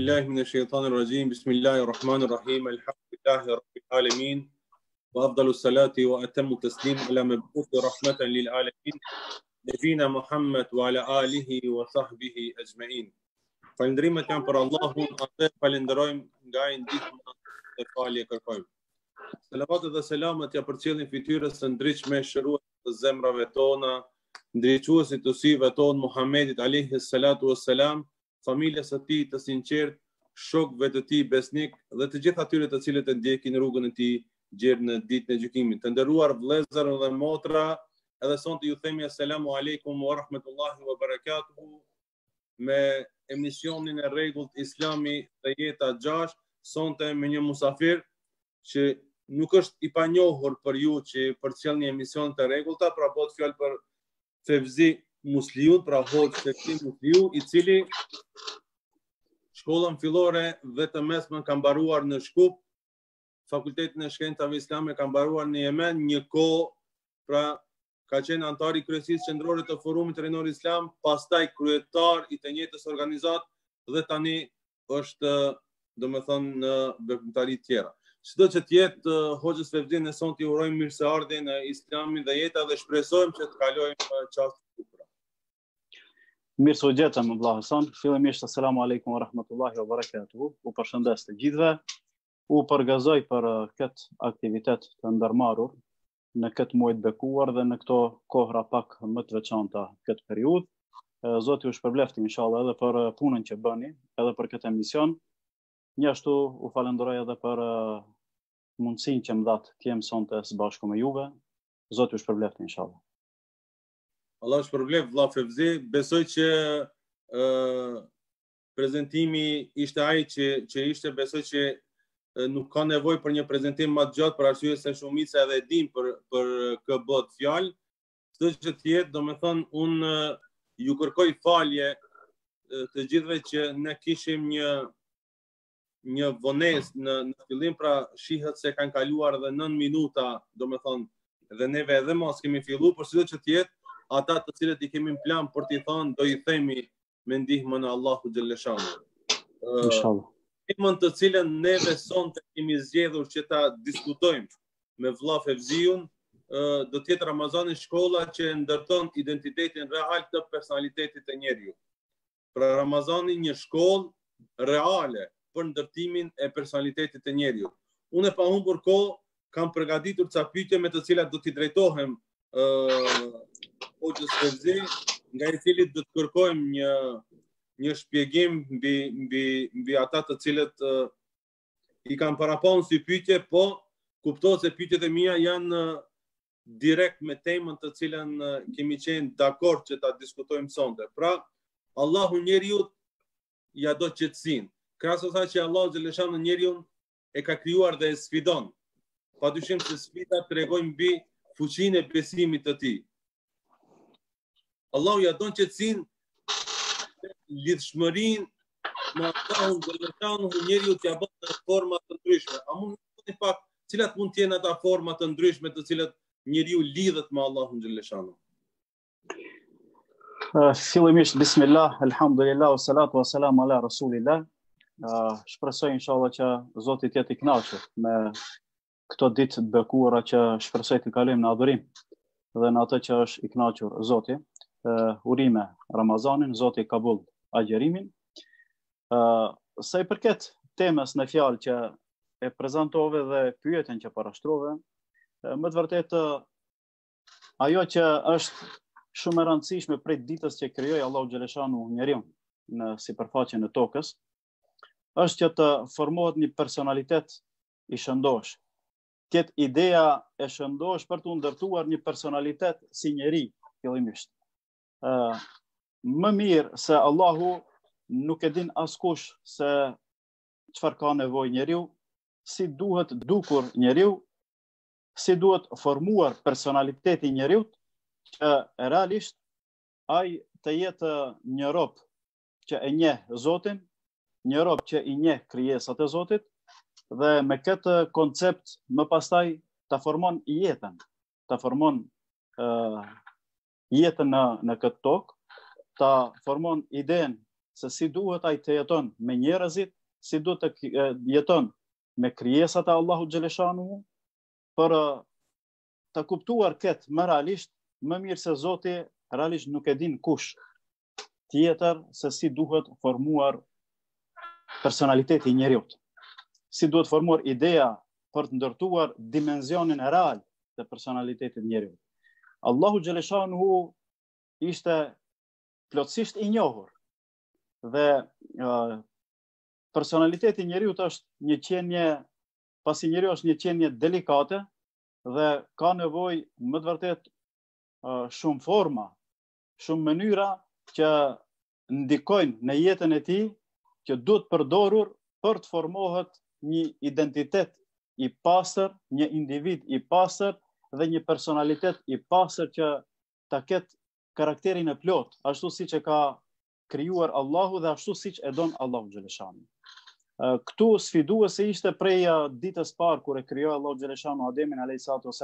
بالله من الشيطان الرجيم بسم الله الرحمن الرحيم الحمد لله رب العالمين وأفضل الصلاة وأتم التسليم على مبعوث رحمة للعالمين نبينا محمد وعلى آله وصحبه أجمعين. Falëndrimet janë për Allahun, atë falenderojmë nga ai ndihmë e falje kërkojmë. Selavatet dhe selamet ja përcjellin fytyrës së ndritshme, shërues të zemrave tona, ndriçuesit të syve tonë Muhammedit alayhi salatu wassalam, familjes së tij të sinqert, shokëve të tij besnik dhe të gjithë atyre të cilët e ndjekin rrugën e tij gjerë në ditën e gjykimit. Të nderuar vëllezër dhe motra, edhe sonte ju themi asalamu alaykum wa rahmatullahi wa barakatuhu me emisionin e rregullt Islami dhe jeta 6, sonte me një musafir që nuk është i panjohur për ju që përcjell një emision të rregullta, pra bëhet fjalë për Fevzi Musliun, pra hoxh Fevzi Musliu, i cili shkollën fillore dhe të mesmen ka mbaruar në Shkup, Fakultetin e Shkencave Islame ka mbaruar në Yemen, një kohë pra ka qenë antar i kryesisë qendrore të Forumit Rinor Islam, pastaj kryetar i të njëjtës organizat dhe tani është, domethënë, në veprimtari të tjera. Çdo që të jetë, hoxhës Fevzi, ne sonte ju urojmë mirëseardhje në Islamin dhe jeta dhe shpresojmë që të kalojmë çast të bukura. Mirë se u gjetëm, vëlla Hasan. Fillimisht asalamu alaykum wa rahmatullahi wa barakatuhu. U përshëndes të gjithëve. U përgazoj për këtë aktivitet të ndërmarrur në këtë muaj të bekuar dhe në këto kohra pak më të veçanta këtë periudhë. Zoti ju shpërbleft inshallah edhe për punën që bëni, edhe për këtë emision. Njashtu u falenderoj edhe për mundësinë që më dhat të jem sonte së bashku me juve. Zoti ju shpërbleft inshallah. Allah shpërbleft vëlla Fevzi. Besoj që prezantimi ishte ai që ishte, besoj që nuk ka nevojë për një prezantim më të gjatë për arsye se shumica edhe e din për kë bëhet fjalë. Çdo që të jetë, domethënë, unë ju kërkoj falje të gjithëve që ne kishim një vonesë në fillim, pra shihet se kanë kaluar edhe 9 minuta, domethënë, dhe neve edhe mos kemi filluar, por çdo që të jetë, ata të cilët i kemi në plan për t'i thënë, do i themi me ndihmën e Allahu xhalleshanu. Inshallah. Temën të cilën neve sonte kemi zgjedhur që ta diskutojmë me vëlla Fevziun, do të jetë Ramazani shkolla që ndërton identitetin real të personalitetit të njeriu. Pra Ramazani një shkollë reale për ndërtimin e personalitetit të njeriu. Unë pa humbur kohë kam përgatitur ca pyetje me të cilat do t'i drejtohem hoxhës Fevzi, nga i cili do të kërkojmë një shpjegim mbi ata të cilët i kanë parapon si pyetje, po kuptohet se pyetjet e mia janë direkt me temën të cilën kemi qenë dakord që ta diskutojmë sonte. Pra, Allahu njeriu ja do qetësinë. Krahas asaj që Allahu xhaleshanu njeriu e ka krijuar dhe e sfidon. Padyshim se sfida tregojnë mbi fuqinë e besimit të tij. Allahu ja don qetësinë, lidhshmërinë me Allahun xhaleshanu njeriu t'ia bën në forma të ndryshme. A mund të thoni pak cilat mund të jenë ata forma të ndryshme të cilat njeriu lidhet me Allahun xhaleshanu? Fillimisht bismillah, alhamdulillah, wassalatu wassalamu ala rasulillah. Shpresoj inshallah që Zoti të jetë i kënaqur me këto ditë të bekuara, që shpresoj të kalojmë në adhurim dhe në atë që është i kënaqur Zoti. Urime Ramazanin, Zoti kabul agjerimin. Sa i përket temës në fjalë që e prezantove dhe pyetjen që parashtrove, më të vërtetë ajo që është shumë e rëndësishme prej ditës që krijoi Allahu xhaleshanu njeriu në sipërfaqen e tokës, është që të formohet një personalitet i shëndosh. Këtë ideja e shëndosh për të ndërtuar një personalitet si njeri fillimisht. Më mirë se Allahu nuk e din askush se çfarë ka nevojë njeriu, si duhet dukur njeriu, si duhet formuar personaliteti njeriu, që realisht ai të jetë një rob që e njeh Zotin, një rob që i njeh krijesat e Zotit, dhe me këtë koncept më pastaj ta formon jetën, ta formon jetën në këtë tokë, ta formon idenë se si duhet ai të jeton me njerëzit, si do të jeton me krijesat e Allahut xhaleshanuhu, për të kuptuar këtë më realisht, më mirë se Zoti realisht nuk e din kush tjetër se si duhet formuar personaliteti i njeriut. Si duhet formuar ideja për të ndërtuar dimenzionin real të personalitetit njeriut. Allahu xhaleshanuhu ishte plotësisht i njohur dhe personaliteti i njeriut është një qenie, pasi njeriu është një qenie delikate dhe ka nevojë më të vërtet shumë forma, shumë mënyra që ndikojnë në jetën e tij, që duhet përdorur për të formohet një identitet i pastër, një individ i pastër dhe një personalitet i pastër që ta ketë karakterin e plot, ashtu siç e ka krijuar Allahu dhe ashtu siç e don Allahu xhaleshanu. Këtu sfiduese ishte prej ditës parë kur e krijoi Allahu xhaleshanu Ademin a.s.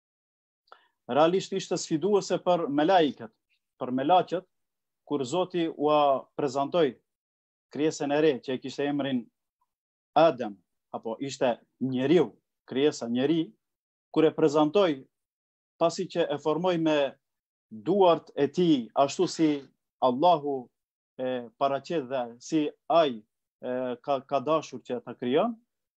Realisht ishte sfiduese për melajket, për melaqet, kur Zoti ua prezantoi krijesën e re që e kishte emrin Adem, apo ishte njeriu, krijesa njeri, kur e prezantoi pasi që e formoi me duart e tij, ashtu si Allahu e paraqet dhe si ai ka dashur që ta krijon,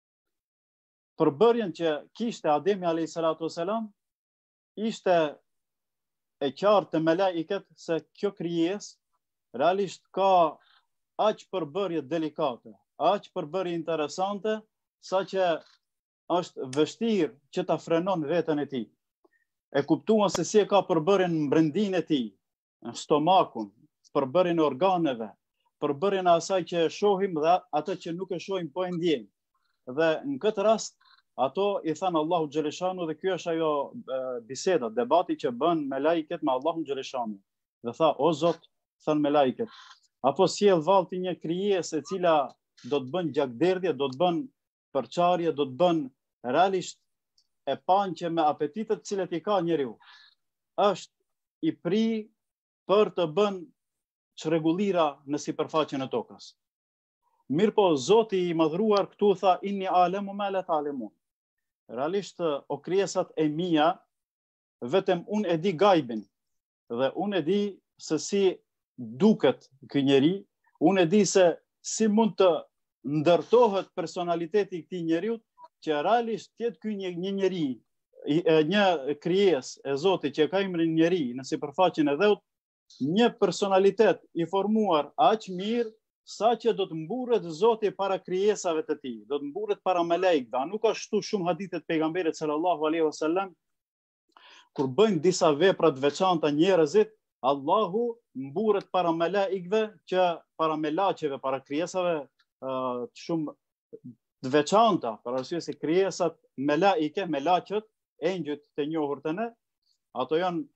përbërjen që kishte Ademi a.s. ishte e qartë të melajket se kjo krijesë realisht ka aq përbërje delikate, aq përbërje interesante, sa që është vështirë që ta frenon veten e tij. E kuptuan se si e ka përbërjen në brendin e tij, në stomakun, përbërjen e organeve, përbërjen e asaj që e shohim dhe atë që nuk e shohim po e ndjejmë. Dhe në këtë rast, ato i thanë Allahu xhaleshanu dhe kjo është ajo biseda, debati që bën me lajket me Allahun xhaleshanu. Dhe tha, o Zot, thënë me lajket, apo sjell vallti një krijesë e cila do të bën gjakderdhje, do të bën përçarje, do të bën realisht e panqe me apetitet cilët i ka njeriu. Është i pri për të bën çrregullira në sipërfaqen e tokës. Mirë po, Zoti i madhruar këtu tha, inni alemu ma la ta'lemun. Realisht, o krijesat e mia, vetëm unë e di gajbin, dhe unë e di se si duket ky njeri, unë e di se si mund të ndërtohet personaliteti i këtij njeriu, që realisht tjetë ky një njeri, një krijesë e Zotit që ka emrin njeri në sipërfaqen e dheut, një personalitet i formuar aq mirë sa që do të mburret Zoti para krijesave të tij, do të mburret para melekëve. Nuk ka shtu shumë hadithet pejgamberit sallallahu alaihi wasallam kur bëjnë disa vepra të veçanta njerëzit, Allahu mburret para melekëve, që para melaqeve, para krijesave shumë të veçanta, për arsye se krijesat melaike, melaqet, engjëjt të njohur të ne, ato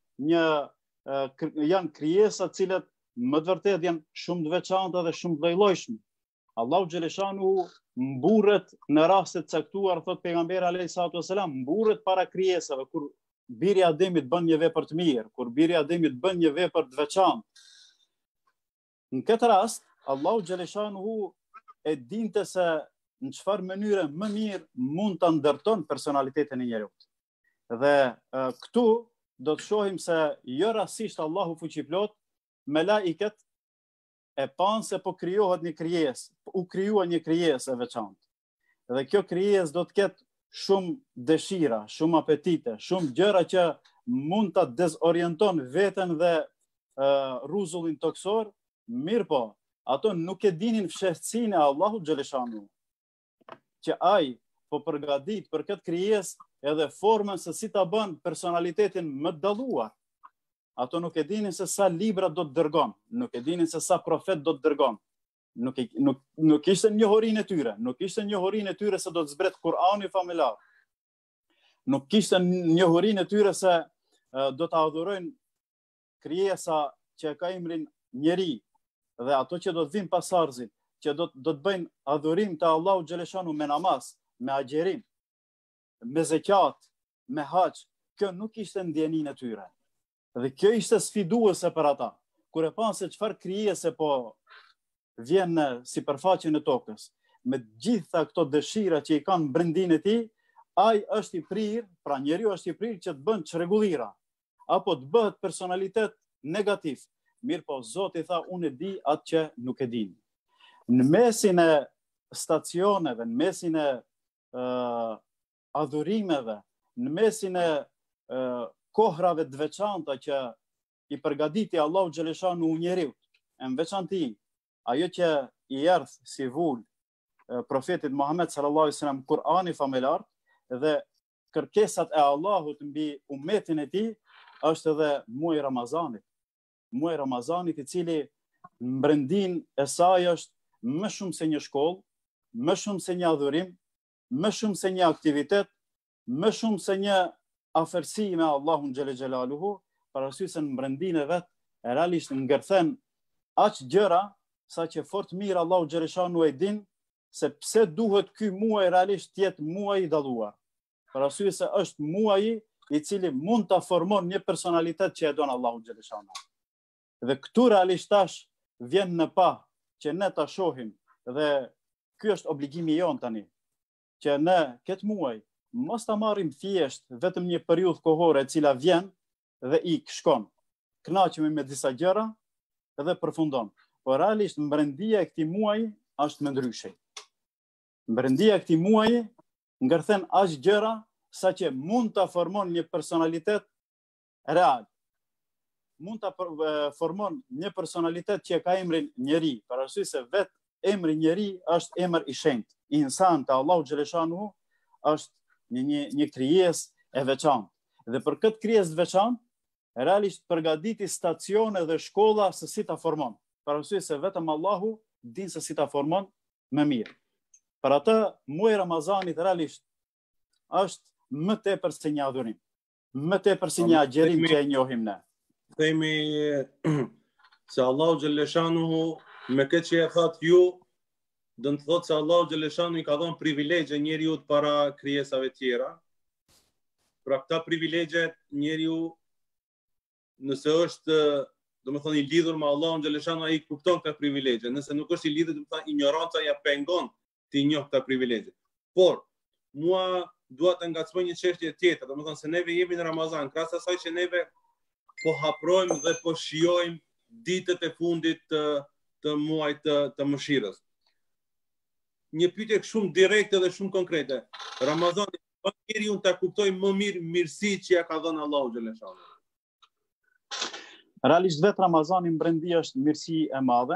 janë krijesa të cilat më të vërtet janë shumë të veçanta dhe shumë të llojshme. Allahu xhaleshanu mburret në raste të caktuar, thot pejgamberi alayhis salam, mburret para krijesave kur biri i Ademit bën një vepër të mirë, kur biri i Ademit bën një vepër të veçantë. Në këtë rast, Allahu xhaleshanu e dinte se në çfarë mënyre më mirë mund ta ndërton personalitetin e njeriut. Dhe këtu do të shohim se jo rastisht Allahu fuqiplot, melaiket e panë se po krijohet një krijesë, u krijua një krijesë e veçantë. Dhe kjo krijesë do të ketë shumë dëshira, shumë apetite, shumë gjëra që mund ta dezorienton veten dhe rruzullin toksor, mirë po, ato nuk e dinin fshehtësinë e Allahut xhaleshanu, që ai po përgatit për këtë krijesë edhe formën se si ta bën personalitetin më të dalluar. Ato nuk e dinin se sa libra do të dërgon, nuk e dinin se sa profet do të dërgon. Nuk ishte njohurinë e tyre, nuk ishte njohurinë e tyre se do të zbret Kur'ani familjar. Nuk ishte njohurinë e tyre se do të adhurojnë krijesa që ka emrin njeri, dhe ato që do të vinë pas arzit, që do të bëjnë adhurim të Allahu xhaleshanu me namaz, me agjerim, me zeqat, me hax, kjo nuk ishte ndjeninë e tyre. Dhe kjo ishte sfiduese për ata. Kur e panë se çfarë krijese po vjen në sipërfaqen e tokës, me gjitha këto dëshira që i kanë brendin e tij, ai është i prirë, pra njeriu është i prirë që të bën çrregullira, apo të bëhet personalitet negativ. Mirë po, Zoti tha, unë e di atë që nuk e din. Në mesin e stacioneve, në mesin e adhurimeve, në mesin e kohrave të veçanta që i përgatiti Allahu xhaleshanu njeriut, në veçanti ajo që i erdh si vul profetit Muhammed sallallahu alaihi wasallam Kur'ani familjar dhe kërkesat e Allahut mbi ummetin e tij, është edhe muaji i Ramazanit. Muaji i Ramazanit, i cili në brendin e saj është më shumë se një shkollë, më shumë se një adhurim, më shumë se një aktivitet, më shumë se një afërsi me Allahun xhele xhelaluhu, për arsye se në brendin e vet realisht ngërthen aq gjëra sa që fort mirë Allahu xhaleshanu e din se pse duhet ky muaj realisht të jetë muaj i dalluar. Për arsye se është muaji i cili mund ta formon një personalitet që e don Allahu xhaleshanu. Dhe këtu realisht tash vjen në pa që ne ta shohim, dhe ky është obligimi jon tani, që ne këtë muaj mos ta marrim thjesht vetëm një periudhë kohore e cila vjen dhe shkon. Kënaqemi me disa gjëra dhe përfundon. Por realisht mbrendia e këtij muaji është më ndryshe. Mbrendia e këtij muaji ngërthen aq gjëra sa që mund ta formon një personalitet real. Mund ta formon një personalitet që ka emrin njeri, për arsye se vetë emri njeri është emër i shenjtë. Insan te Allahu xhaleshanu është një krijesë e veçantë. Dhe për këtë krijesë të veçantë, realisht përgatiti stacione dhe shkolla se si ta formon. Për arsye se vetëm Allahu din se si ta formon më mirë. Për atë muaji i Ramazanit realisht është më tepër se një adhurim, më tepër se një agjerim që e njohim ne. Themi se Allahu xhaleshanuhu me këtë që e thatë ju, do të thotë se Allahu xhaleshanu i ka dhënë privilegje njeriu para krijesave tjera. Pra këta privilegje njeriu nëse është, domethënë i lidhur me Allahun xhaleshanu, ai kupton këta privilegje. Nëse nuk është i lidhur, domethënë ignoranca ja pengon të njohë këta privilegje. Por mua dua të ngacmoj një çështje tjetër, domethënë se neve jemi në Ramazan, krahas asaj që neve po haprojmë dhe po shijojmë ditët e fundit të muajit të mëshirës. Një pyetje shumë direkte dhe shumë konkrete. Ramazani bën njeriu ta kuptojë më mirë mirësitë që ja ka dhënë Allahu xhaleshanu. Realisht vetë Ramazani mbrendi është mirësi e madhe.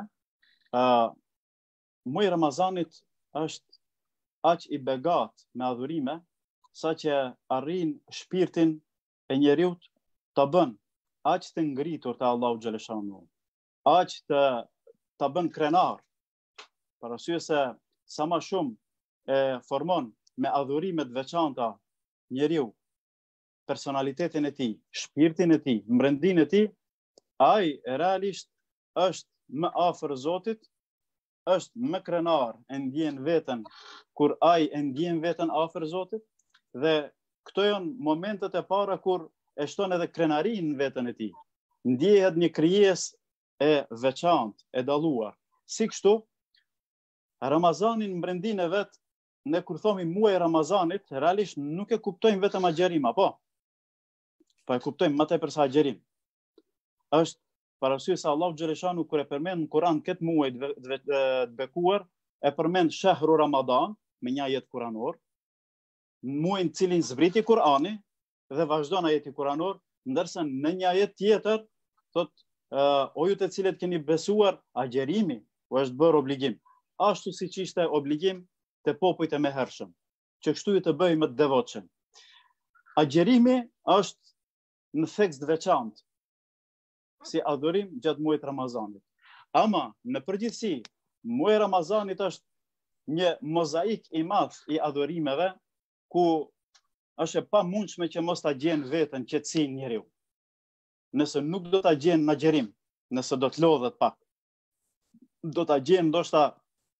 Muaji i Ramazanit është aq i begat me adhurime, sa që arrin shpirtin e njeriut të bën aq të ngritur te Allahu xhaleshanu, aq të bën krenar, për arsye se sa më shumë e formon me adhurime të veçanta njeriu personalitetin e tij, shpirtin e tij, mbrendin e tij, ai realisht është më afër Zotit, është më krenar, e ndjen veten kur ai e ndjen veten afër Zotit, dhe këto janë momentet e para kur e shton edhe krenarin në veten e tij. Ndjehet një krijesë e veçantë, e dalluar. Si kështu, Ramazanin mbrendin e vet, ne kur thomi muaj i Ramazanit, realisht nuk e kuptojmë vetëm agjerim, apo? Po e kuptojmë më tepër se agjerim. Është për arsye se Allahu xhaleshanu kur e përmend në Kur'an këtë muaj të bekuar, e përmend shahru Ramadan me një ajet kuranor, muajin cilin zbriti Kur'ani dhe vazhdon ajeti kuranor, ndërsa në një ajet tjetër thot o ju të cilët keni besuar, agjerimi u është bërë obligim, ashtu siç ishte obligim te popujt e mëhershëm, që kështu ju të bëjë më të devotshëm. Agjerimi është në tekst veçantë si adhurim gjatë muajit Ramazanit. Ama në përgjithësi, muaji Ramazanit është një mozaik i madh i adhurimeve, ku është e pamundshme që mos ta gjen veten qetësinë njeriu. Nëse nuk do ta gjen në agjerim, nëse do të lodhet pak, do ta gjen ndoshta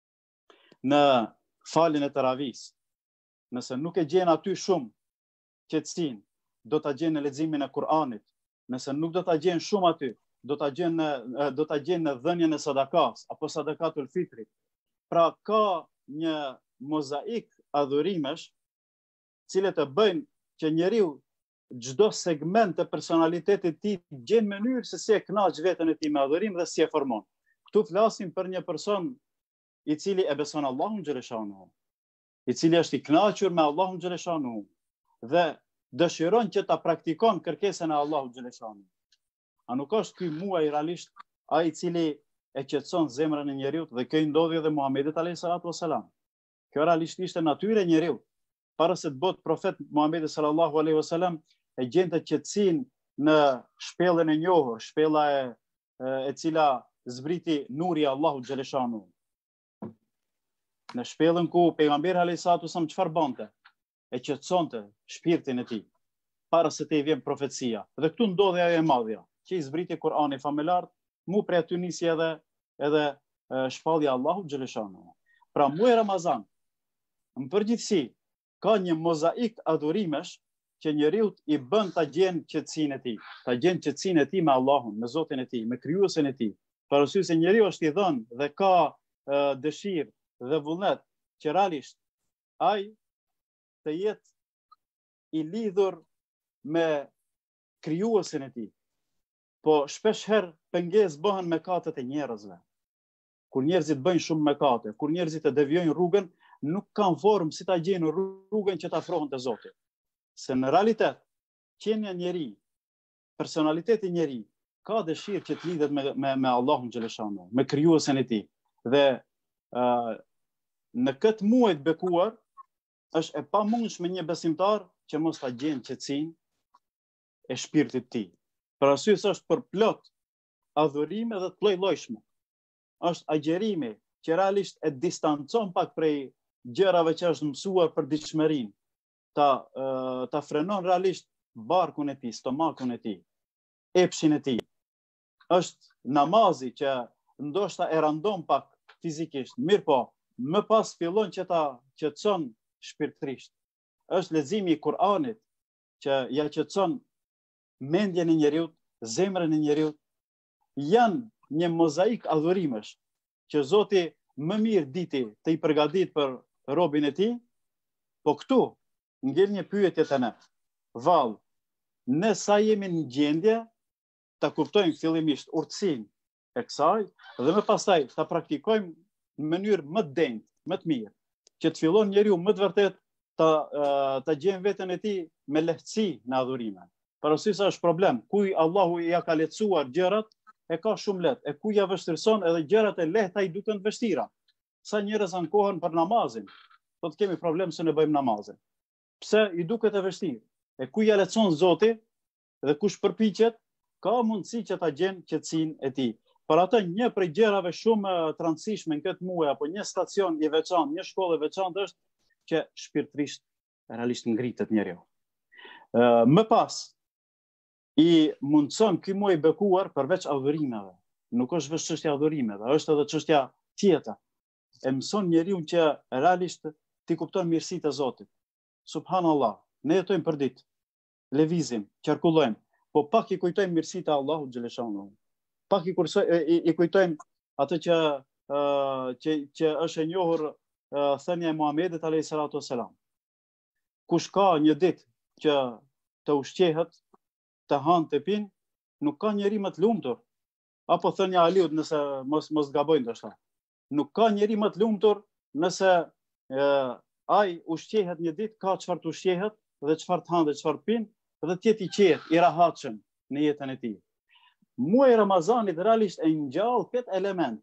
në faljen e teravis. Nëse nuk e gjen aty shumë qetësinë, do ta gjen në leximin e Kur'anit. Nëse nuk do ta gjen shumë aty, do ta gjen në dhënien e sadakas apo sadakatul fitrit. Pra ka një mozaik adhurimesh, cilët e bëjnë që njeriu çdo segment të personalitetit tij gjen mënyrë se si e kënaq veten e tij me adhurim dhe si e formon. Ktu flasim për një person i cili e beson Allahun xhaleshanuhu, i cili është i kënaqur me Allahun xhaleshanuhu dhe dëshiron që ta praktikon kërkesën e Allahut xhaleshanuhu. A nuk është ky muaj realisht ai i cili e qetëson zemrën e njeriu dhe kjo i ndodhi edhe Muhamedit alayhi salatu wasalam. Kjo realisht ishte natyra e njeriu. Para se të bëhet profet, Muhamedi sallallahu alaihi wasallam e gjente qetësinë në shpellën e njohur, shpella e cila zbriti nuri i Allahut xhaleshanuhu. Në shpellën ku pejgamberi alayhi salatu wasallam çfarë bante? E qetësonte shpirtin e tij para se të i vjen profecia. Dhe këtu ndodhi ajo e madhja, që i zbriti Kur'ani famullar, mu prej aty nisi edhe shpallja Allahut xhaleshanuhu. Pra muaji Ramazan, në përgjithësi, ka një mozaik adhurimesh që njeriu i bën ta gjen qetësinë e tij, ta gjen qetësinë e tij me Allahun, me Zotin e tij, me krijuesin e tij. Parasysh se njeriu është i dhënë dhe ka dëshirë dhe vullnet që realisht ai të jetë i lidhur me krijuesin e tij. Po shpesh herë pengesë bëhen mëkatet e njerëzve. Kur njerëzit bëjnë shumë mëkate, kur njerëzit e devijojnë rrugën, nuk kanë formë si ta gjejnë rrugën që të afrohen te Zoti. Se në realitet, qenia njeri, personaliteti njeri, ka dëshirë që të lidhet me Allahun xhaleshanuhu, me krijuesin e tij. Dhe në këtë muaj të bekuar, është e pamundshme një besimtar që mos ta gjejë qetësinë e shpirtit të tij. Për arsye se është për plot adhurime dhe të lloj-llojshme. Është agjerimi që realisht e distancon pak prej gjërave që është mësuar për ditëshmërinë, ta frenon realisht barkun e tij, stomakun e tij, epshin e tij. Është namazi që ndoshta e randon pak fizikisht, mirë po, më pas fillon që ta qetëson shpirtërisht. Është leximi i Kur'anit që ja qetëson mendjen e njeriu, zemrën e njeriu. Janë një mozaik adhurimesh që Zoti më mirë diti të i përgatit për robin e tij, po këtu ngel një pyetje te ne. Vallë, ne sa jemi në gjendje ta kuptojmë fillimisht urtësinë e kësaj dhe më pastaj ta praktikojmë në mënyrë më të denjtë, më të mirë, që të fillon njeriu më të vërtet ta gjejë veten e tij me lehtësi në adhurime. Parasysh është problem, kuj Allahu ja ka lehtësuar gjërat, e ka shumë lehtë, e ku ja vështirëson edhe gjërat e lehta i duken të vështira. Sa njerëz ankohen për namazin, po të kemi problem se ne bëjmë namazin. Pse i duket e vështirë? E ku ja lehtëson Zoti dhe kush përpiqet, ka mundësi që ta gjen qetësinë e tij. Për atë një prej gjërave shumë të rëndësishme në këtë muaj apo një stacion i veçantë, një shkollë e veçantë është që shpirtërisht realisht ngritet njeriu. Më pas i mundson ky muaj i bekuar përveç adhurimeve. Nuk është vetëm çështja e adhurimeve, është edhe çështja tjetër. E mëson njeriu që realisht ti kupton mirësitë e Zotit. Subhanallahu, ne jetojmë për ditë, lëvizim, qarkullojmë, po pak i kujtojmë mirësitë e Allahut xhaleshanuhu. Pak i kujtojmë atë që është e njohur thënia e Muhamedit alayhi salatu wasalam. Kush ka një ditë që të ushqehet, të hanë të pinë, nuk ka njeri më të lumtur. Apo thënia e Aliut, nëse mos gabojnë ndoshta. Nuk ka njeri më të lumtur nëse ai ushqehet një ditë, ka çfarë të ushqehet dhe çfarë të hanë dhe çfarë të pinë, dhe të jetë i qetë, i rahatshëm në jetën e tij. Muaji Ramazanit realisht e ngjall këtë element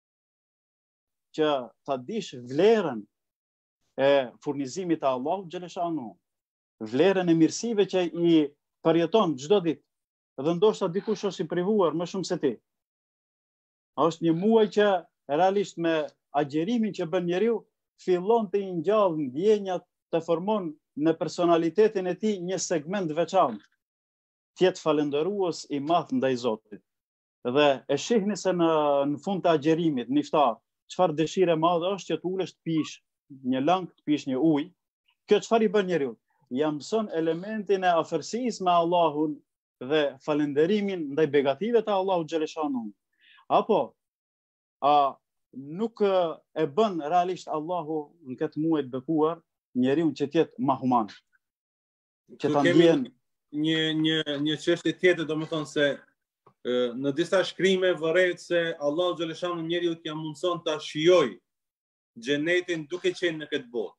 që ta dish vlerën e furnizimit të Allahut xhaleshanuhu, vlerën e mirësive që i përjeton çdo ditë, dhe ndoshta dikush është i privuar më shumë se ti. Është një muaj që realisht me agjerimin që bën njeriu fillon të i ngjall ndjenjat, të formon në personalitetin e tij një segment veçantë, të jetë falendërues i madh ndaj Zotit. Dhe e shihni se në fund të agjerimit, në iftar, çfarë dëshire e madhe është që të ulesh të pish një lang, të pish një ujë. Kjo çfarë i bën njeriu? Ja mëson elementin e afërsisë me Allahun dhe falënderimin ndaj begative të Allahut xhaleshanuhu. Apo nuk e bën realisht Allahu në këtë muaj të bekuar njeriu që të jetë ma human. Që ta ndjen një çështje tjetër, domethënë se në disa shkrime vëret se Allahu xhaleshanu njeriu t'ia mundson ta shijoj xhenetin duke qenë në këtë botë.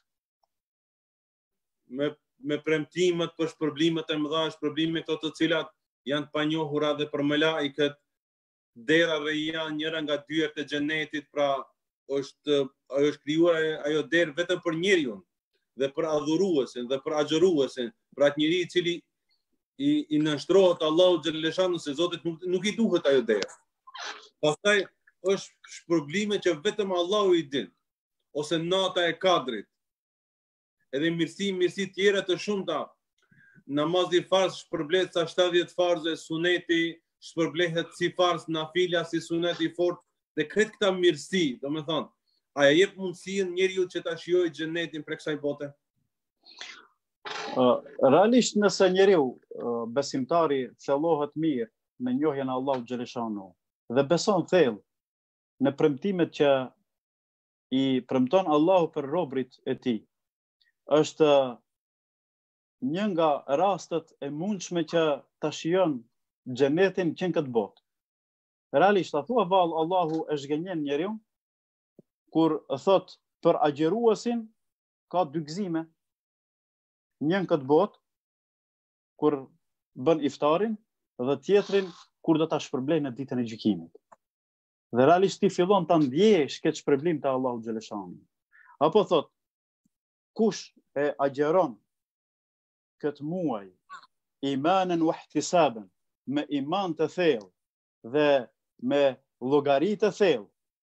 Me premtimet për shpërblimet e mëdha, shpërblime këto të cilat janë të panjohura dhe për melekët, derave janë njëra nga dyert e xhenetit, pra është krijuar ajo derë vetëm për njeriu dhe për adhuruesin dhe për agjëruesin, për atë njeri i cili i nënshtrohet Allahu xhaleshanu se Zotit nuk i duhet ajo derë. Pastaj është shpërblime që vetëm Allahu i din, ose nata e kadrit, edhe mirësi tjera të shumta. Namazi farz shpërblet sa 70 farze, suneti shpërblehet si farz, nafila si suneti fort, dhe kretë këta mirësi, do me thonë, a e jep mundësinë njeriu që ta shijojë xhenetin për kësaj bote? Realisht nëse njeriu besimtari thellohet mirë në njohjen e Allahut xhaleshanu dhe beson thellë në premtimet që i premton Allahu për robrit e tij, është një nga rastet e mundshme që ta shijon xhenetin që në këtë botë. Realisht, a thua vallë Allahu e zgjenjen njeriu kur thot për agjëruesin ka dy gëzime. Një në këtë botë kur bën iftarin dhe tjetrin kur do ta shpërblej në ditën e gjykimit. Dhe realisht ti fillon ta ndjesh këtë shpërblim të Allahu xhaleshanu. Apo thot, kush e agjeron këtë muaj imanen wa ihtisaben, me iman të thellë dhe me llogari të thellë,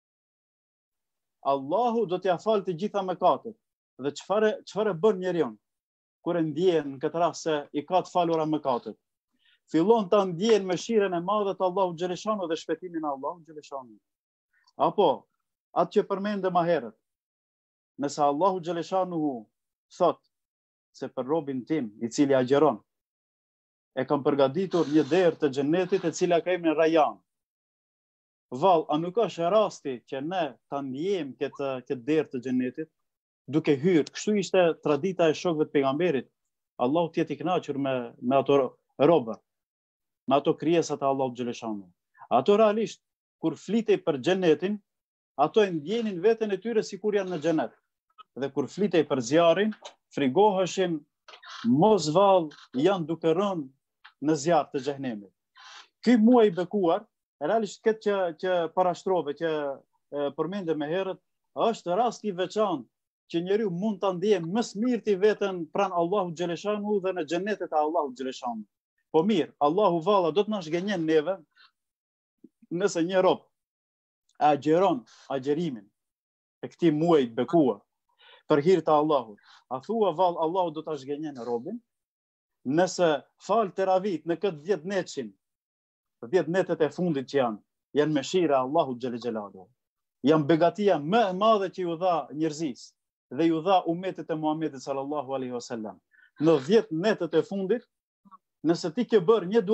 Allahu do t'ia falë të gjitha mëkatet. Dhe çfarë bën njeriu kur e ndjen në këtë rast se i ka të falura mëkatet? Fillon ta ndjen mëshirën e madhe të Allahu xhaleshanu dhe shpëtimin e Allahu xhaleshanu. Apo atë që përmendëm më herët, nëse Allahu xhaleshanu thot se për robin tim i cili agjeron, e kam përgatitur një derë të xhenetit e cila ka emrin Rajan. Vallë, a nuk është rasti që ne ta ndjejmë këtë derë të xhenetit duke hyrë? Kështu ishte tradita e shokëve të pejgamberit. Allahu t'jetë i kënaqur me ato robër, me ato krijesat e Allahut xhaleshanu. Ato realisht kur flitej për xhenetin, ato e ndjenin veten e tyre sikur janë në xhenet. Dhe kur flitej për zjarrin, frigoheshin, mos vallë janë duke rënë në zjarr të xhenemit. Ky muaj i bekuar, realisht këtë që parashtrove, që përmendëm më herët, është rasti i veçantë që njeriu mund ta ndjejë më së miri veten pranë Allahut xhaleshanu dhe në xhenetet e Allahut xhaleshanu. Po mirë, Allahu valla do të na zgjenjen neve nëse një rob agjeron agjerimin e këtij muaji të bekuar për hir të Allahut. A thua vallë Allahu do ta zgjenjen robin? Nëse fal teravit në këtë 10 netëshin, 10 netet e fundit që janë mëshira Allahut xhaleshanu. Janë begatia më e madhe që ju dha njerëzis dhe ju dha umetit e Muhamedit sallallahu alaihi wasallam. Në 10 netet e fundit, nëse ti ke bërë një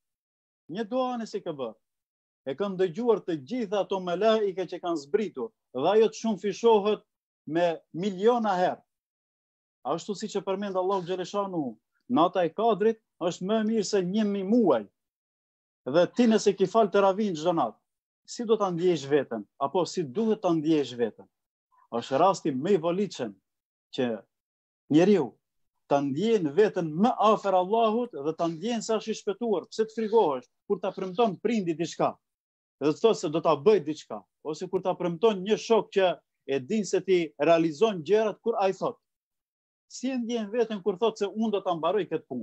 dua nëse ke bërë, e kanë dëgjuar të gjitha ato melaike që kanë zbritur, dhe ajo të shumë fishohet me miliona herë. Ashtu siç e përmend Allahu xhaleshanu, nata e kadrit është më mirë se 1000 muaj. Dhe ti nëse ki fal teravin çdo natë, si do ta ndjesh veten, apo si duhet ta ndjesh veten? Është rasti më i volitshëm që njeriu ta ndjen veten më afër Allahut dhe ta ndjen se është i shpëtuar. Pse të frigohesh kur ta premton prindi diçka dhe të thotë se do ta bëj diçka, ose kur ta premton një shok që e din se ti realizon gjërat kur ai thot. Si e ndjen veten kur thot se unë do ta mbaroj këtë punë?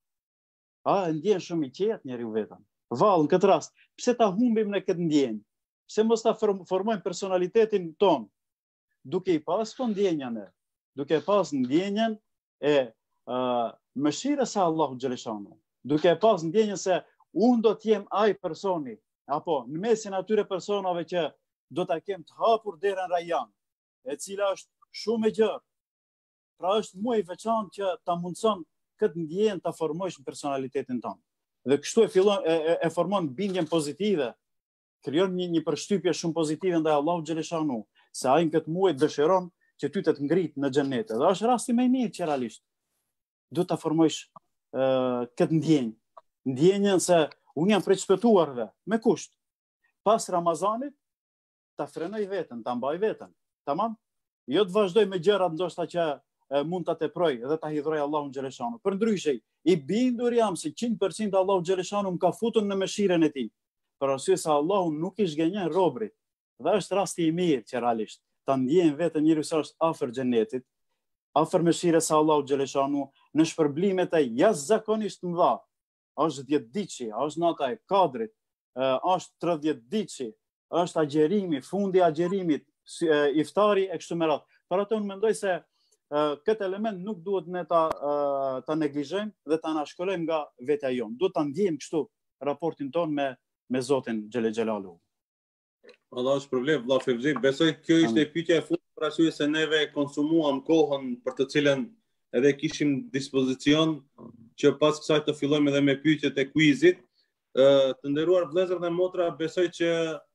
E ndjen shumë i qetë njeriu veten. Vallë, në këtë rast, pse ta humbim në këtë ndjenjë? Pse mos ta formojmë personalitetin ton duke i pas të ndjenja ne, duke pas ndjenjen e mëshirës së Allahut xhaleshanu, duke pas ndjenjen se unë do të jem ai personi, apo në mesin atyre personave që do ta kem të hapur derën Rajan, e cila është shumë e gjerë. Pra është muaj i veçantë që ta mundson këtë ndjenjë ta formojsh në personalitetin tonë. Dhe kështu e formon bindjen pozitive krijon një përshtypje shumë pozitive ndaj Allahut xhaleshanu, se ai në këtë muaj dëshiron që ty të ngrit në xhenet. Dhe është rasti më i mirë që realisht duhet ta formojsh këtë ndjenjën se unë jam prej shpëtuarve, me kusht. Pas Ramazanit ta frenoj veten, ta mbaj veten. Tamam? Jo të vazhdoj me gjërat ndoshta që mund ta teproj dhe ta hidhroj Allahun xhaleshanu. Përndryshe, i bindur jam se 100% Allahu xhaleshanu më ka futur në mëshirën e tij. Për arsye se Allahu nuk i zgjenjon robrit. Dhe është rasti i mirë që realisht ta ndjen veten njeriu sa është afër xhenetit, afër mëshirës së Allahut xhaleshanu, në shpërblimet e jashtëzakonisht mëdha. Është 10 diçi, është nata e Kadrit, është 30 diçi, është agjerimi, fundi i agjerimit, iftari e kështu me radhë. Për atë unë mendoj se këtë element nuk duhet ne ta neglizhojmë dhe ta anashkolojmë nga vetja jonë. Duhet ta ndjejmë kështu raportin ton me Zotin xhele xhelalu. Allah është problem, vëlla Fevzi. Besoj kjo ishte pyetja e fundit për arsye se neve konsumuam kohën për të cilën edhe kishim dispozicion që pas kësaj të fillojmë edhe me pyetjet e kuizit. Të nderuar vëllezër dhe motra, besoj që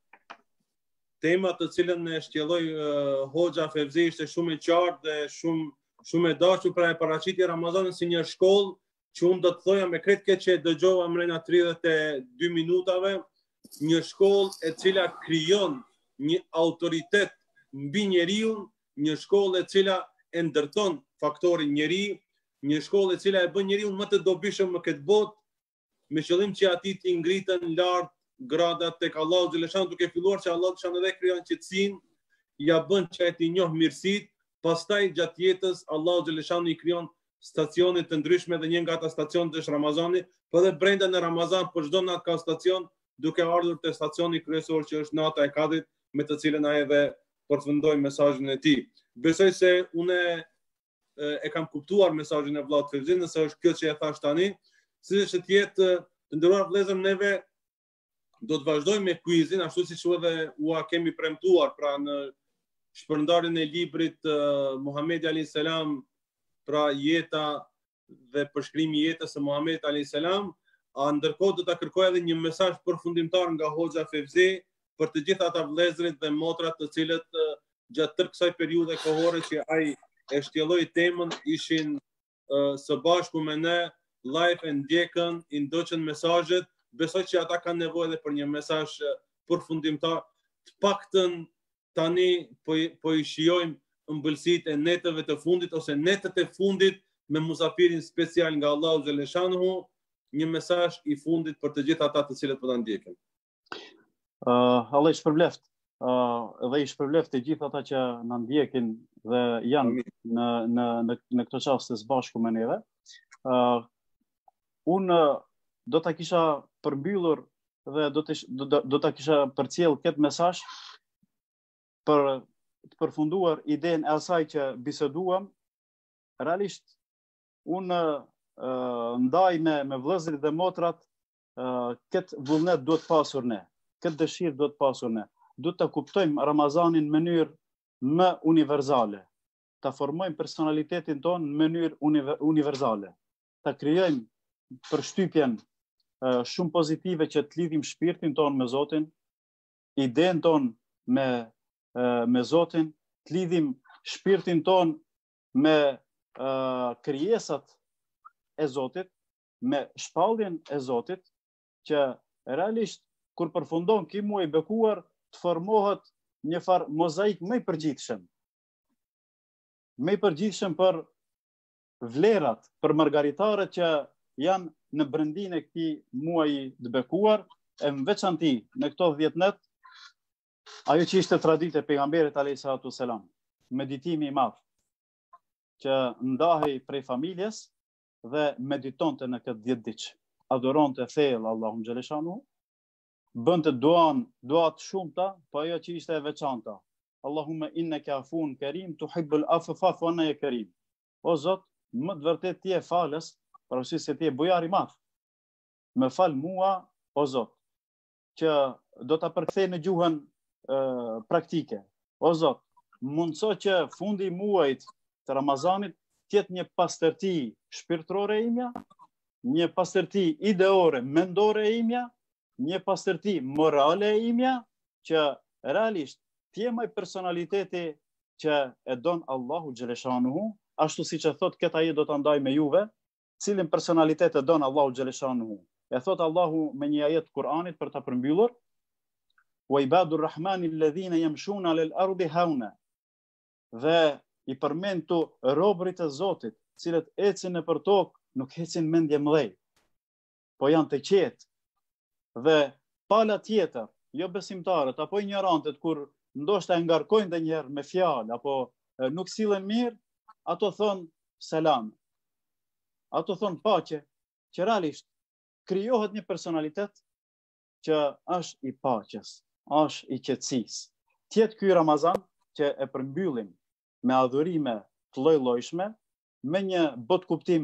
tema të cilën e shtjelloi Hoxha Fevzi ishte shumë e qartë dhe shumë e dashur, pra e paraqiti Ramazanin si një shkollë që unë do të thoja me krejt këtë që e dëgjova mrena 32 minutave, një shkollë e cila krijon një autoritet mbi njeriu, një shkollë e cila e ndërton faktorin njeri, një shkollë e cila e bën njeriu më të dobishëm në këtë botë, me qëllim që ati t'i ngritën lart gradat tek Allahu xhaleshanu, duke filluar që Allahu xhaleshanu edhe krijon qetësinë, ja bën që ai t'i njoh mirësitë, pastaj gjatë jetës Allahu xhaleshanu i krijon stacione të ndryshme dhe një nga ata stacionet është Ramazani, por edhe brenda në Ramazan për çdo natë ka stacion, duke ardhur te stacioni kryesor që është nata e Kadrit, me të cilën ai edhe përfundoi mesazhin e tij. Besoj se unë e kam kuptuar mesazhin e vllat Fevzi, nëse është kjo që e thash tani, siç të jetë, të nderuar vëllezër, neve do të vazhdojmë me kuizin, ashtu siç edhe ua kemi premtuar, pra në shpërndarjen e librit Muhamedi alayhis salam, pra jeta dhe përshkrimi i jetës së Muhamedit alayhis salam, ndërkohë do ta kërkoj edhe një mesazh përfundimtar nga Hoxha Fevzi për të gjithë ata vëllezërit dhe motrat të cilët gjatë tërë kësaj periudhe kohore që ai e shtjelloi temën ishin së bashku me ne live e ndjekën, i ndoqën mesazhet. Besoj që ata kanë nevojë edhe për një mesazh përfundimtar. Të paktën tani po i shijojmë ëmbëlsitë e netëve të fundit ose netët e fundit me musafirin special nga Allahu xhaleshanu, një mesazh i fundit për të gjithë ata të cilët po ta ndjekin. Allah i shpërbleft. Dhe i shpërbleft të gjithë ata që na ndjekin dhe janë në këtë çast së bashku me neve. Unë do ta kisha përmbyllur dhe do ta kisha përcjell këtë mesazh për të përfunduar idenë e asaj që biseduam. Realisht unë ndaj me vëllezërit dhe motrat këtë vullnet duhet pasur ne, këtë dëshirë duhet pasur ne. Duhet të kuptojmë Ramazanin në mënyrë më universale, ta formojmë personalitetin tonë në mënyrë universale, ta krijojmë përshtypjen shumë pozitive që të lidhim shpirtin tonë me Zotin, idenë tonë me Zotin, të lidhim shpirtin tonë me krijesat e Zotit, me shpalljen e Zotit, që realisht kur përfundon ky muaj i bekuar, të formohet një farë mozaik më i përgjithshëm. Më i përgjithshëm për vlerat, për margaritarët që janë në brendin e këtij muaji të bekuar, e në veçanti në këto 10 net, ajo që ishte traditë e pejgamberit alayhis salam, meditimi i madh, që ndahej prej familjes dhe meditonte në këtë 10 ditë. Adoronte thellë Allahun xhaleshanu, bënte duat shumëta, po ajo që ishte e veçanta. Allahumma innaka afun karim tuhibbul afwa fa'fu anna ya karim. O Zot, më të vërtet ti je falës, për arsye se ti je bujar i madh. Më fal mua, o Zot, që do ta përkthej në gjuhën praktike. O Zot, mundso që fundi i muajit të Ramazanit të jetë një pastërti shpirtërore e imja, një pastërti ideore, mendore e imja, një pastërti morale e imja, që realisht t'jemaj personaliteti që e don Allahu Gjeleshanuhu, ashtu si që thot këtë ajet do të ndaj me juve, cilin personalitet e don Allahu Gjeleshanuhu. E thot Allahu me një ajet Kur'anit për ta përmbyllur, wa ibadur rahmani alladhina yamshuna lil ardi hauna. Dhe i përmend tu robërit e Zotit, cilët ecin nëpër tokë, nuk ecin mendje mëdhej, po janë të qetë. Dhe pala tjetër, jo besimtarët apo ignorantët, kur ndoshta e ngarkojnë ndonjëherë me fjalë apo nuk sillen mirë, ato thon selam. Ato thon paqe, që realisht krijohet një personalitet që është i paqes, është i qetësisë. Tjetë ky Ramazan që e përmbyllim me adhurime të lloj-llojshme, me një bot kuptim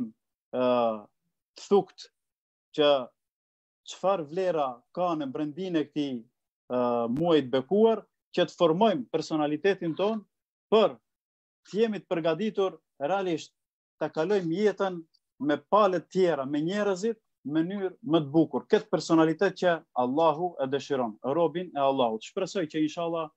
të thukt që çfarë vlera ka në brendin e këtij muajit bekuar, që të formojmë personalitetin ton për të jemi të përgatitur realisht ta kalojmë jetën me palët tjera, me njerëzit, në mënyrë më të bukur. Këtë personalitet që Allahu e dëshiron, robin e Allahut. Shpresoj që inshallah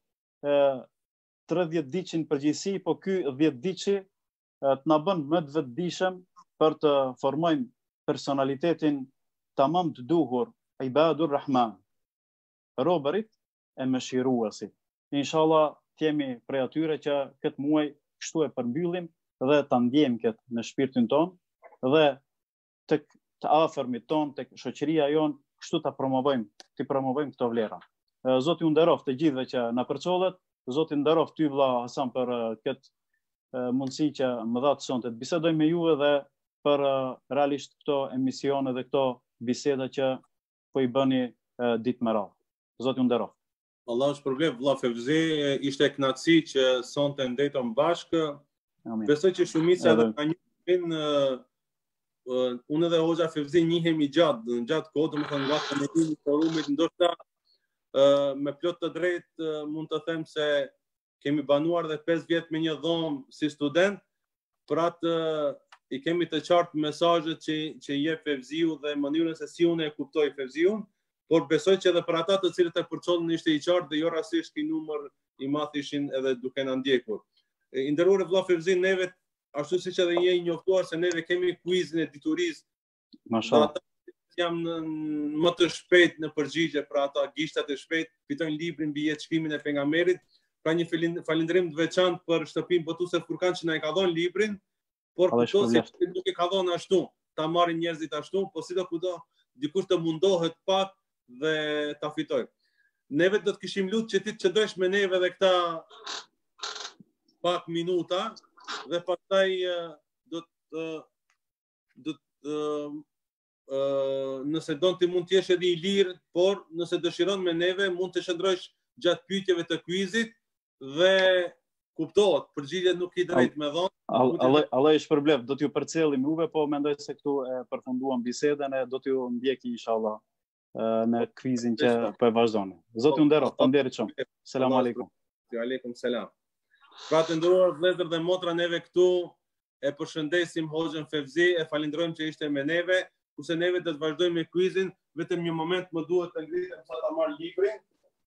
30 diqin përgjithësi, po ky 10 diqi të na bën më të vetëdijshëm për të formojmë personalitetin tamam të duhur, ibadur rahman, robërit e mëshiruesit. Inshallah t'jemi prej atyre që këtë muaj kështu e përmbyllim dhe ta ndjejmë këtë në shpirtin ton dhe tek të afërmit ton, tek shoqëria jon, kështu ta promovojmë këto vlera. Zoti ju nderoft të gjithëve që na përçollet, Zoti nderoft ty vëlla Hasan për këtë mundësi që më dha sonte të bisedoj me juve dhe për realisht këto emisione dhe këto biseda që po i bëni ditë me radhë. Zoti ju nderoft. Allah është problem, vëlla Fevzi, ishte kënaqësi që sonte ndetëm bashkë. Besoj që shumica edhe ka një unë dhe Hoxha Fevzi njihemi gjatë kohë, domethënë nga komitimi i forumit, ndoshta me plot të drejtë mund të them se kemi banuar dhe 5 vjet me një dhomë si student, për atë i kemi të qartë mesazhet që jep Fevziu dhe mënyrën se si unë e kuptoj Fevziun, por besoj që edhe për ata të cilët e përçollën ishte i qartë dhe jo rastisht ky numër i madh ishin edhe duke na ndjekur. I nderuar vëlla Fevzi, neve ashtu siç edhe je i njoftuar se neve kemi kuizin e diturisë. Mashallah. Jam më të shpejt në përgjigje për ata gishtat e shpejt, fitojnë librin mbi jetëshkrimin e pejgamberit. Pra një falënderim të veçantë për shtëpinë botuese Furkan që na e ka dhënë librin, por këto se nuk e ka dhënë ashtu, ta marrin njerëzit ashtu, po sidokudo dikush të mundohet pak dhe ta fitojë. Neve do të kishim lutur që ti të qëndrosh me neve edhe këta pak minuta dhe pastaj nëse don ti mund të jesh edhe i lirë, por nëse dëshiron me neve mund të shndrosh gjatë pyetjeve të kuizit dhe kuptohet, përgjigjet nuk i drejt me dhënë. Allah i shpërblet, do t'ju përcjellim juve, po mendoj se këtu e përfunduam bisedën e do t'ju ndjeki inshallah në kuizin që po e vazhdoni. Zoti ju nderoft, faleminderit shumë. Selam aleikum. Aleikum selam. Pra të nderuar vëllezër dhe motra, neve këtu e përshëndesim Hoxhën Fevzi, e falenderojmë që ishte me neve, kurse neve do të vazhdojmë me kuizin, vetëm një moment më duhet të ngritem sa ta marr librin.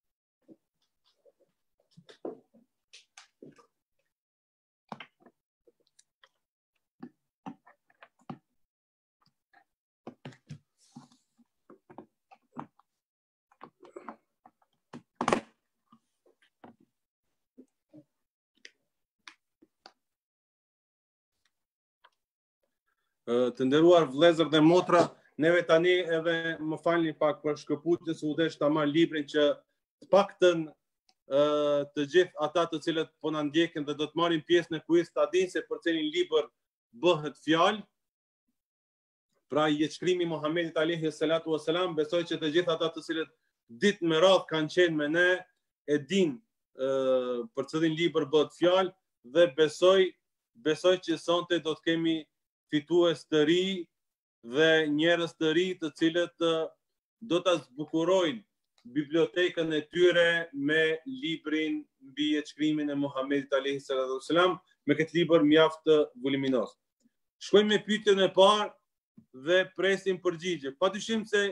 Të nderuar vëllezër dhe motra, neve tani edhe më falni pak për shkëputjen se u desh ta marr librin që të paktën të gjithë ata të cilët po na ndjekin dhe do të marrin pjesë në kuiz ta dinë se për cilin libër bëhet fjalë. Pra jetëshkrimi i Muhamedit alayhi salatu wasalam, besoj që të gjithë ata të cilët ditë me radhë kanë qenë me ne e dinë për cilin libër bëhet fjalë dhe besoj që sonte do të kemi fitues të ri dhe njerëz të ri të cilët do ta zbukurojnë bibliotekën e tyre me librin mbi jetëshkrimin e Muhamedit alayhi salatu wasalam, me këtë libër mjaft voluminoz. Shkojmë me pyetjen e parë dhe presim përgjigje. Padyshim se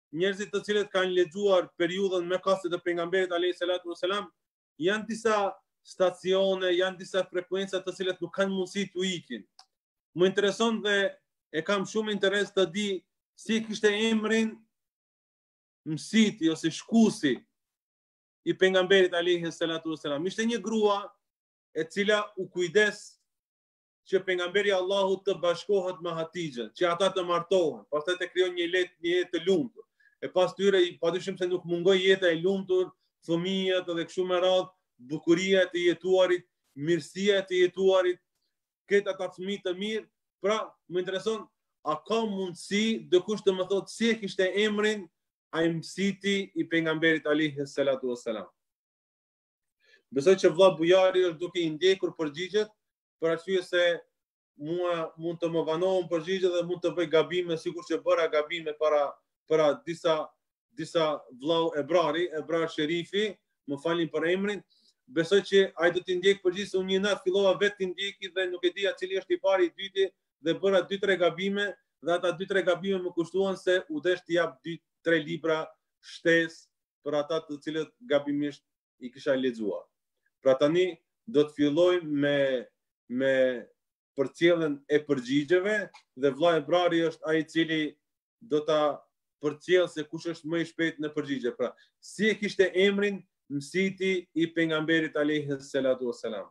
njerëzit të cilët kanë lexuar periudhën me kastet e pejgamberit alayhis salatu wasalam, janë disa stacione, janë disa frekuenca të cilat nuk kanë mundësi t'u ikin. Më intereson dhe e kam shumë interes të di si kishte emrin mësiti ose shkusi i pejgamberit alayhis salatu wasalam. Ishte një grua e cila u kujdes që pejgamberi Allahut të bashkohet me Hatixhen, që ata të martohen, pastaj të krijon një jetë të lumtur. E pas tyre padyshim se nuk mungoi jeta e lumtur, fëmijët dhe kështu me radhë, bukuria e të jetuarit, mirësia e të jetuarit, këtë ata fëmijë të mirë. Pra, më intereson, a ka mundësi dikush të më thotë si e kishte emrin ai mësiti i pejgamberit alayhis salatu wassalam. Besoj që vëlla Bujari është duke i ndjekur përgjigjet, për arsye se mua mund të më vanohen përgjigjet dhe mund të bëj gabime, sikur që bëra gabime para disa vllau Ebrar Sherifi, më falni për emrin. Besoj që ai do t'i ndjek përgjigjet, unë një natë fillova vetë t'i ndjeki dhe nuk e dija cili është i pari i dyti dhe bëra 2-3 gabime dhe ata 2-3 gabime më kushtuan se u desh t'i jap 2-3 libra shtesë për ata të cilët gabimisht i kisha lexuar. Pra tani do të fillojmë me përcjelljen e përgjigjeve dhe vëlla Ebrari është ai i cili do ta përcjell se kush është më i shpejt në përgjigje. Pra, si e kishte emrin mësiti i pejgamberit alayhis salatu wassalam?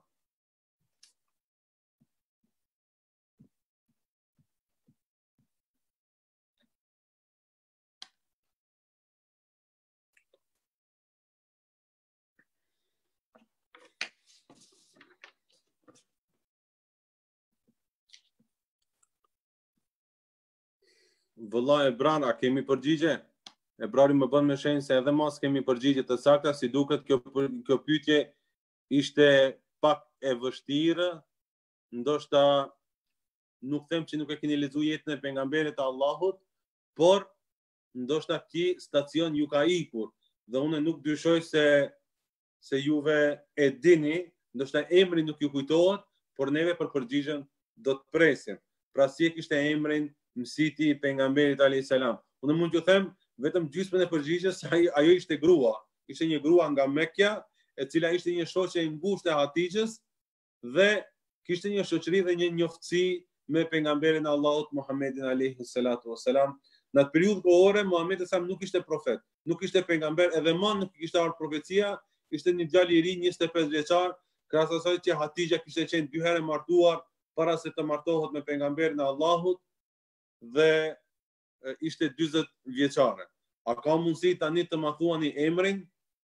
Vëlla Ebrar, a kemi përgjigje? Ebrari më bën me shenjë se edhe mos kemi përgjigje të sakta, si duket kjo pyetje ishte pak e vështirë, ndoshta nuk them që nuk e keni lexuar jetën e pejgamberit të Allahut, por ndoshta ky stacion ju ka ikur dhe unë nuk dyshoj se juve e dini, ndoshta emri nuk ju kujtohet, por neve për përgjigjen do të presim. Pra si e kishte emrin mësiti i pejgamberit alayhis salam. Unë mund t'ju them vetëm gjysmën e përgjigjes, ajo ishte grua. Ishte një grua nga Mekja, e cila ishte një shoqe e ngushtë e Hatixhës dhe kishte një shoqëri dhe një njoftësi me pejgamberin e Allahut Muhammedin alayhis salatu wassalam. Në atë periudhë kohore Muhamedi sa nuk ishte profet, nuk ishte pejgamber, edhe më nuk kishte ardhur profecia, ishte një djalë i ri 25 vjeçar, krahas asaj që Hatixha kishte qenë 2 herë martuar para se të martohet me pejgamberin e Allahut dhe ishte 40 vjeçare. A ka mundësi tani të ma thuani emrin?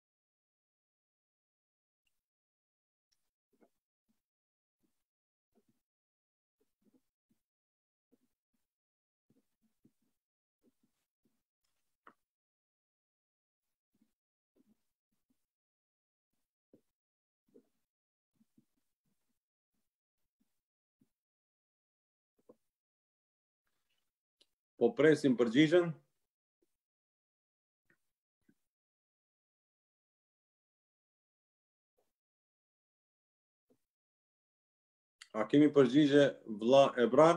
Po presim përgjigjen. A kemi përgjigje vëlla Ebrar?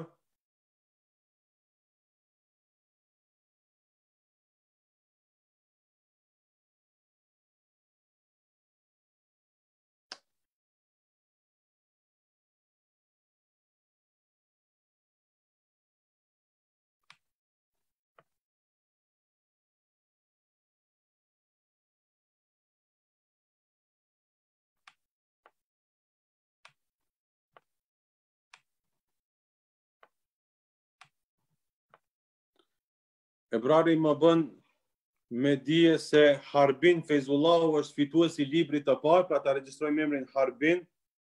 Ebrari më bën me dije se Harbin Feyzullahu është fituesi i librit të parë, pra ta regjistrojmë emrin Harbin.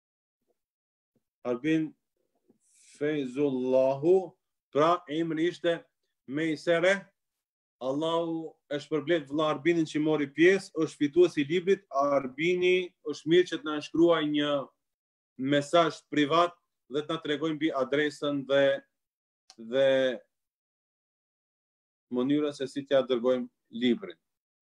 Harbin Feyzullahu, pra emri ishte Meysere. Allahu e shpërblet vëlla Harbinin që mori pjesë, është fituesi i librit. Harbini është mirë që të na shkruaj një mesazh privat dhe të na tregojë mbi adresën dhe mënyra se si t'ja dërgojmë librin.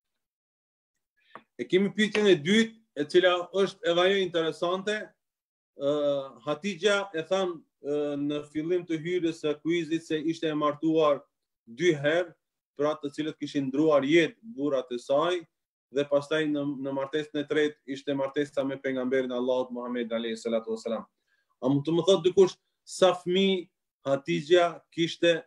E kemi pyetjen e dytë, e cila është edhe ajo interesante. Hatixha e than në fillim të hyrjes së kuizit se ishte e martuar 2 herë pra të cilët kishin ndruar jetë burrat e saj, dhe pastaj në martesën e tretë ishte martesa me pejgamberin Allahut Muhammed alayhi salatu wasalam. A mund të më thotë dikush sa fëmijë Hatixha kishte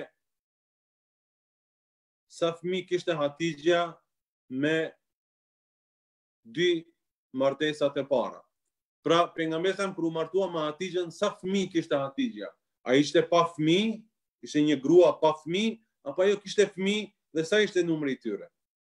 me dy martesat e para? Pra pejgamberi kur u martua me Hatixhën, sa fëmijë kishte Hatixha? A ishte pa fëmijë? Ishte një grua pa fëmijë apo ajo kishte fëmijë dhe sa ishte numri i tyre?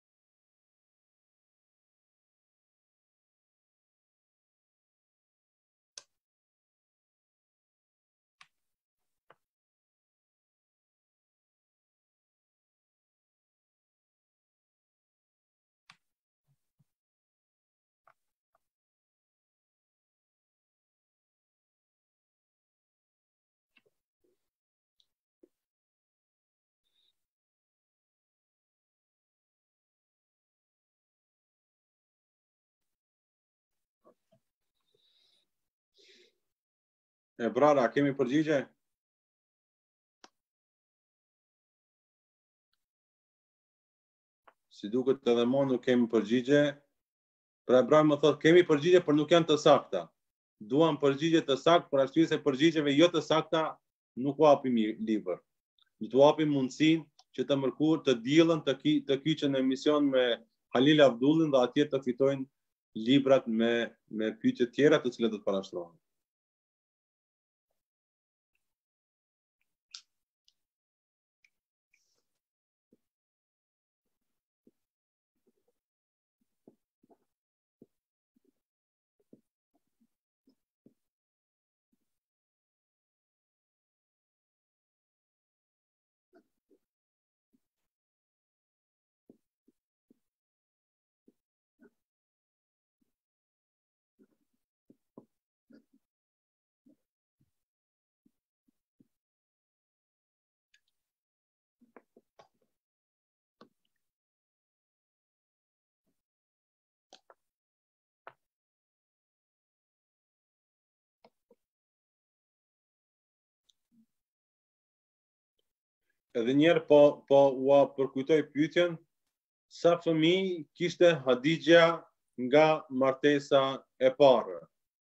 E brara, kemi përgjigje? Si duket edhe mo nuk kemi përgjigje. Pra Ibrahim më thotë, kemi përgjigje, por nuk janë të sakta. Duam përgjigje të sakta, për arsye se përgjigjeve jo të sakta nuk u hapim libër. Ne u hapim mundësinë që të mërkur të diellën të kyçën në emision me Halil Abdullin dhe atje të fitojnë librat me pyetje të tjera të cilat do të parashtrohen. Edhe njerë po ua përkujtoj pyetjen, sa fëmijë kishte Hatixha nga martesa e parë?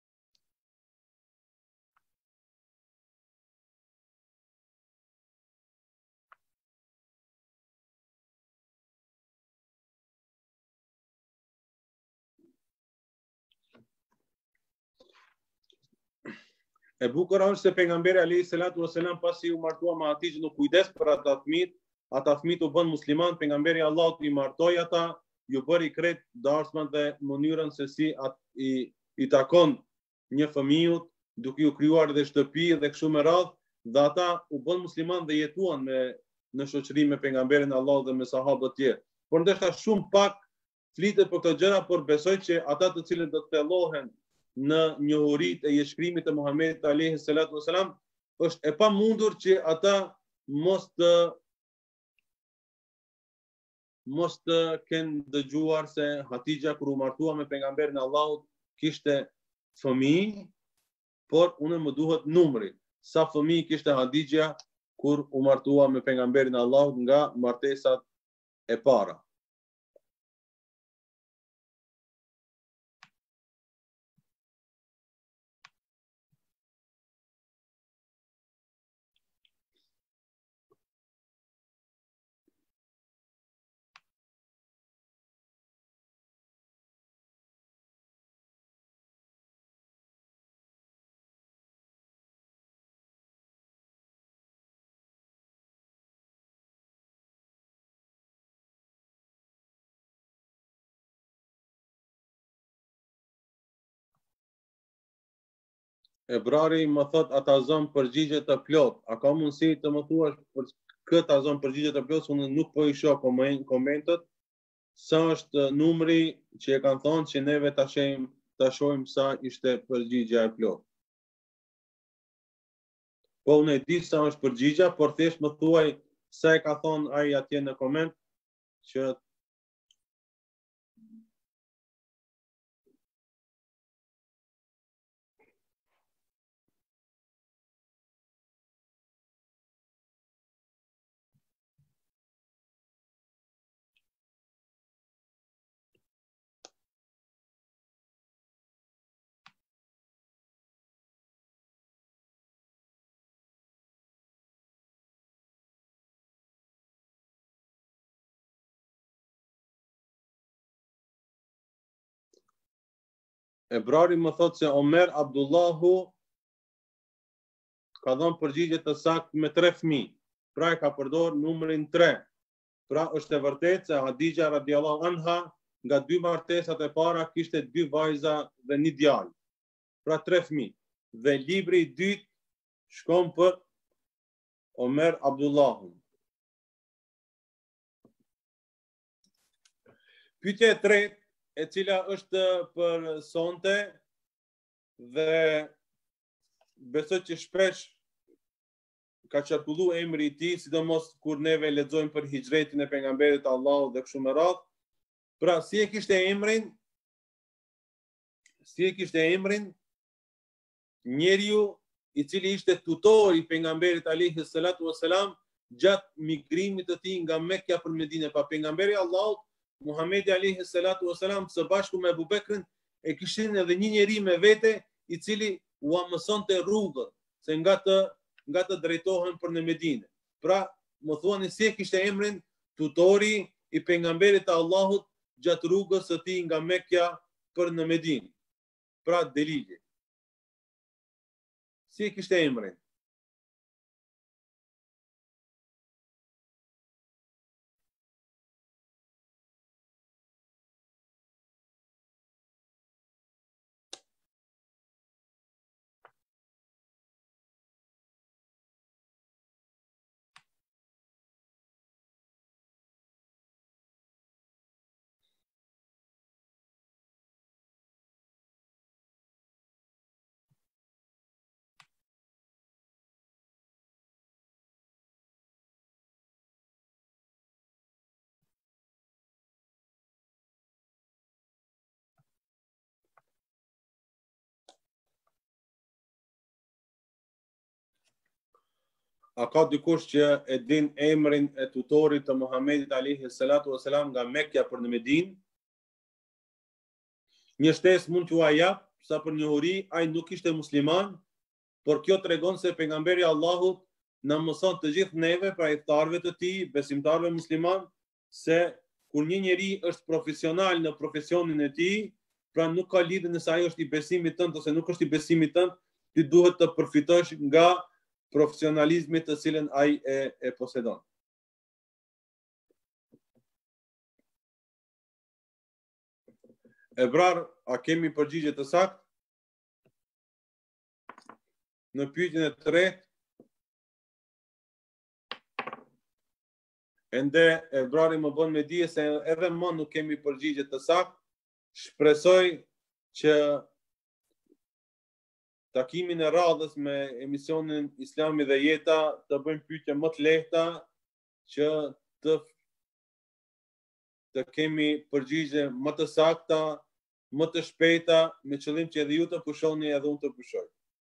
E bukur është se pejgamberi alayhi salatu wasalam pasi u martua me Hatixhën u kujdes për ata fëmijë u bën musliman, pejgamberi Allahut i martoi ata, ju bëri krejt darsman dhe mënyrën se si i takon një fëmijë, duke ju krijuar dhe shtëpi dhe kështu me radhë, dhe ata u bën musliman dhe jetuan në shoqëri me pejgamberin Allahut dhe me sahabët e tjerë. Por ndoshta shumë pak flitet për këto gjëra, por besoj që ata të cilët do të thellohen në njohurit e jeshkrimit të Muhamedit alayhi salatu wasalam, është e pamundur që ata mos të kenë dëgjuar se Hatixha kur u martua me pejgamberin Allahut kishte fëmijë, por unë më duhet numri. Sa fëmijë kishte Hatixha kur u martua me pejgamberin Allahut nga martesat e para? Ebrari më thot ata zonë përgjigje të plot. A ka mundësi të më thuash për këtë zonë përgjigje të plot, unë nuk po i shoh komentet. Sa është numri që e kanë thonë që neve ta shohim sa ishte përgjigja e plot. Po unë e di sa është përgjigja, por thjesht më thuaj sa e ka thonë ai atje në koment që Ebrari më thot se Omer Abdullahu ka dhënë përgjigje të saktë me 3 fëmijë. Pra e ka përdor numrin 3. Pra është e vërtetë se Hadixha radiallahu anha nga 2 martesat e para kishte 2 vajza dhe 1 djalë. Pra 3 fëmijë. Dhe libri i dytë shkon për Omer Abdullahun. Pyetja e tretë, e cila është për sonte dhe besoj që shpesh ka qarkullu emri i tij, sidomos kur neve lexojmë për hijretin e pejgamberit të Allahut dhe kështu me radhë. Pra si e kishte emrin njeriu i cili ishte tutori i pejgamberit alayhi salatu wasalam gjatë migrimit të tij nga Mekka për Medinë. Pa pejgamberi i Allahut Muhamedi alayhi salatu wasalam së bashku me Abu Bekrin e kishin edhe një njeri me vete i cili ua mësonte rrugën, se nga të drejtohen për në Medinë. Pra, më thuani si e kishte emrin tutori i pejgamberit të Allahut gjatë rrugës së tij nga Mekka për në Medinë. Pra, delili. Si e kishte emrin? A ka dikush që e din emrin e tutorit të Muhamedit alayhi salatu wasalam nga Mekka për në Medinë? Një shtesë mund t'ju jap, sa për njohuri, ai nuk ishte musliman, por kjo tregon se pejgamberi i Allahut na mëson të gjithë neve, pra iftarëve të tij, besimtarëve musliman, se kur një njeri është profesional në profesionin e tij, pra nuk ka lidhje nëse ai është i besimit tënd ose nuk është i besimit tënd, ti duhet të përfitosh nga profesionalizmit të cilën ai e posedon. Ebrar, a kemi përgjigje të saktë? Në pyetjen e tretë, ende Ebrari më bën me dije se edhe më nuk kemi përgjigje të saktë. Shpresoj që takimin e radhës me emisionin Islami dhe jeta të bëjmë pyetje më të lehta që të kemi përgjigje më të sakta, më të shpejta, me qëllim që edhe ju të pushoni edhe unë të pushoj.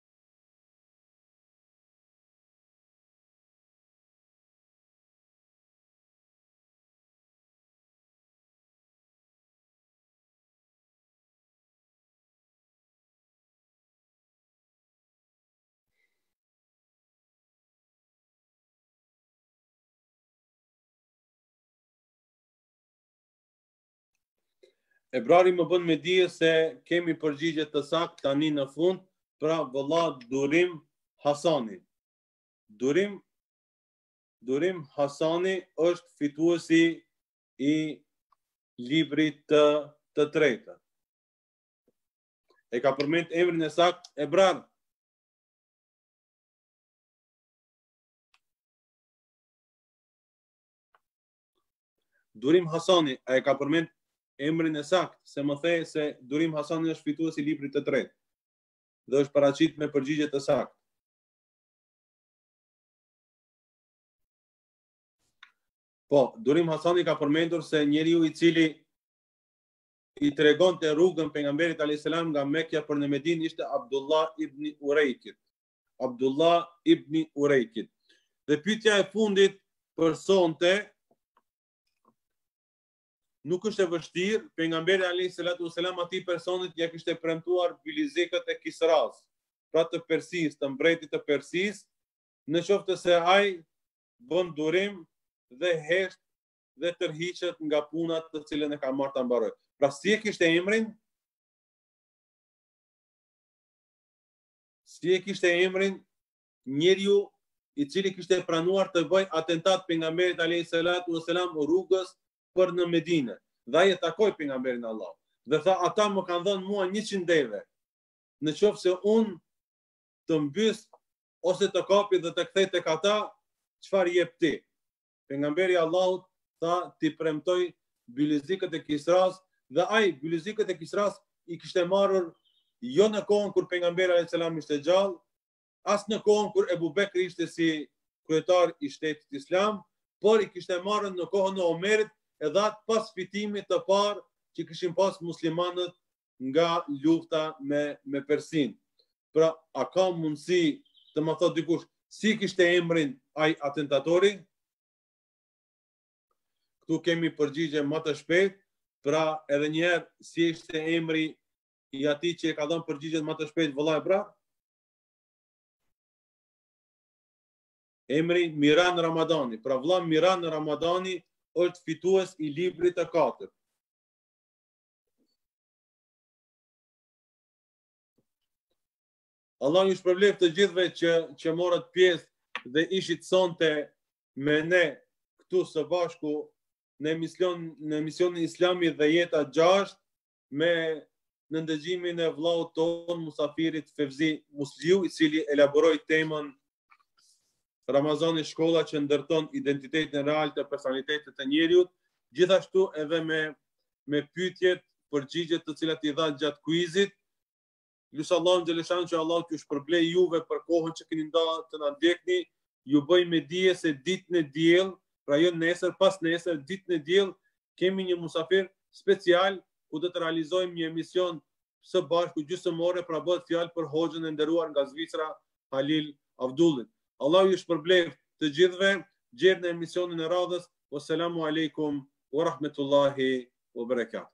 Ebrari më bën me dije se kemi përgjigje të saktë tani në fund, pra vëlla Durim Hasani. Durim Hasani është fituesi i librit të tretë. E ka përmend emrin e saktë Ebrar. Durim Hasani, a e ka përmend emrin e saktë, se më the se Durim Hasani është fituesi i librit të tretë dhe është paraqit me përgjigje të saktë. Po, Durim Hasani ka përmendur se njeriu i cili i tregonte rrugën pejgamberit alayhis salam nga Mekka për në Medinë ishte Abdullah ibn Ureykit. Abdullah ibn Ureykit. Dhe pyetja e fundit për sonte, nuk është e vështirë, pejgamberi alayhis salatu wasalam atij personit ja kishte premtuar bilizekët e Kisras, pra të Persisë, të mbretit të Persisë, në qoftë se ai bën durim dhe hesht dhe tërhiqet nga punat të cilën e ka marrë ta mbaroj. Pra si e kishte emrin? si e kishte emrin njeriu i cili kishte pranuar të bëj atentat pejgamberit alayhis salatu wassalam rrugës për në Medinë. Dhe ai e takoi pejgamberin Allah. Dhe tha, ata më kanë dhënë mua 100 deve. Në qoftë se unë të mbys ose të kapi dhe të kthej tek ata, çfarë jep ti? Pejgamberi Allahut tha, ti premtoj byllizikët e Kisras, dhe ai byllizikët e Kisras i kishte marrur jo në kohën kur pejgamberi alayhis salam ishte gjallë, as në kohën kur Ebu Bekri ishte si kryetar i shtetit islam, por i kishte marrën në kohën e Omerit edhe atë pas fitimit të parë që kishin pas muslimanët nga lufta me Persin. Pra, a ka mundësi të më thot dikush, si kishte emrin ai atentatori? Këtu kemi përgjigje më të shpejt, pra edhe njerë si ishte emri i atij që e ka dhënë përgjigjet më të shpejt, vëllai bra? Emri Miran Ramadani. Pra vëlla Miran Ramadani është fitues i librit të 4. Allah ju shpërbleft të gjithve që morët pjesë dhe ishit sonte me ne këtu së bashku në emisionin Islami dhe jeta 6 në ndëgjimin e vllaut ton Musafirit Fevzi Musliu, i cili elaboroi temën Ramazani shkolla që ndërton identitetin real të personalitetit të njeriut, gjithashtu edhe me pyetjet, përgjigjet të cilat i dha gjatë kuizit. Lusë Allahun xhaleshan që Allah t'ju shpërblej juve për kohën që keni ndarë të na ndjekni, ju bëj me dije se ditën e diell, pra jo nesër, pas nesër, ditën e diell kemi një musafir special ku do të realizojmë një emision së bashku gjysmore, pra bëhet fjalë për hoxhën e nderuar nga Zvicra, Halil Avdullit. Allah ju shpërbleft të gjithve, gjerë në emisionin e radhës. Wassalamu alaikum wa rahmetullahi wa barakatuh.